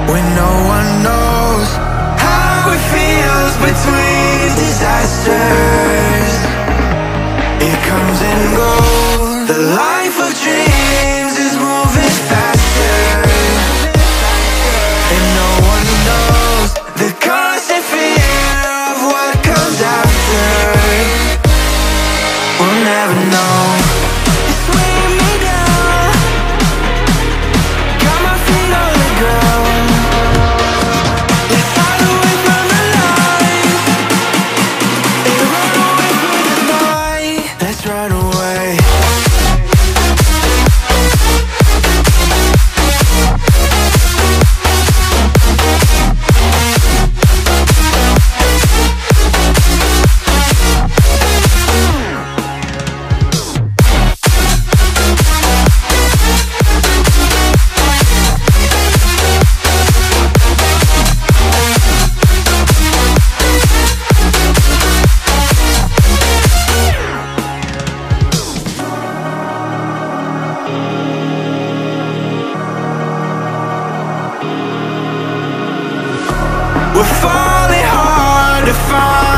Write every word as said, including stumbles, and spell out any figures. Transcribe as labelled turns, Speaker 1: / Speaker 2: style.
Speaker 1: when no one knows how it feels between disasters. It comes and goes. The life of dreams is moving faster, and no one knows the constant fear of what comes after. We'll never know. It's weighing me down, got my feet on the ground. Let's hide away from the light and run away from the night. Let's run away. We're falling hard to find.